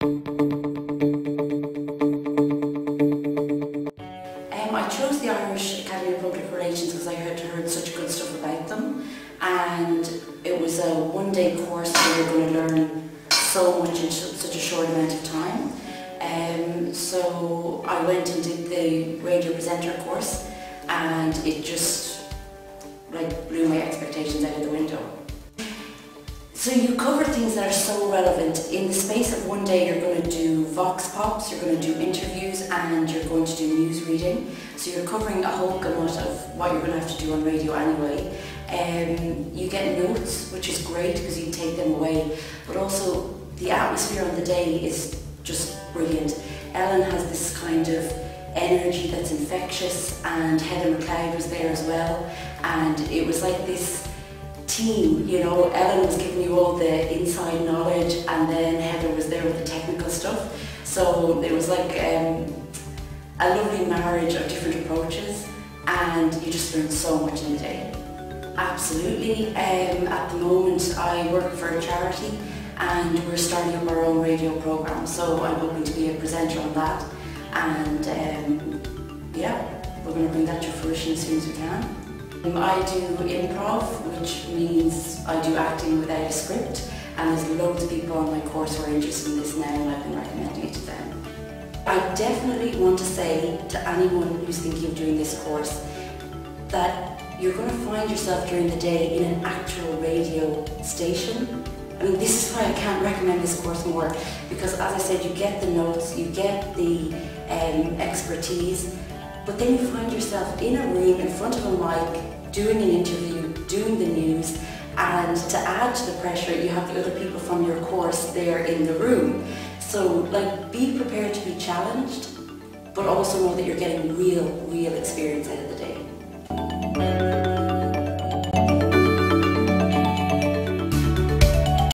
I chose the Irish Academy of Public Relations because I heard such good stuff about them, and it was a one-day course where you're going to learn so much in such a short amount of time. So I went and did the radio presenter course, and it just blew my expectations out of the window. So you cover things that are so relevant. In the space of one day, you're going to do vox pops, you're going to do interviews, and you're going to do news reading. So you're covering a whole gamut of what you're going to have to do on radio anyway. You get notes, which is great because you can take them away, but also the atmosphere on the day is just brilliant. Ellen has this kind of energy that's infectious, and Heather McLeod was there as well, and it was like this team, you know. Ellen was giving you all the inside knowledge, and then Heather was there with the technical stuff. So it was like a lovely marriage of different approaches, and you just learned so much in the day. Absolutely. At the moment I work for a charity, and we're starting up our own radio programme, so I'm hoping to be a presenter on that, and yeah, we're going to bring that to fruition as soon as we can. I do improv, which means I do acting without a script, and there's loads of people on my course who are interested in this now, and I've been recommending it to them. I definitely want to say to anyone who's thinking of doing this course that you're going to find yourself during the day in an actual radio station. I mean, this is why I can't recommend this course more, because as I said, you get the notes, you get the expertise, but then you find yourself in a room in front of a mic, doing an interview, doing the news, and to add to the pressure, you have the other people from your course there in the room. So, be prepared to be challenged, but also know that you're getting real experience out of the day.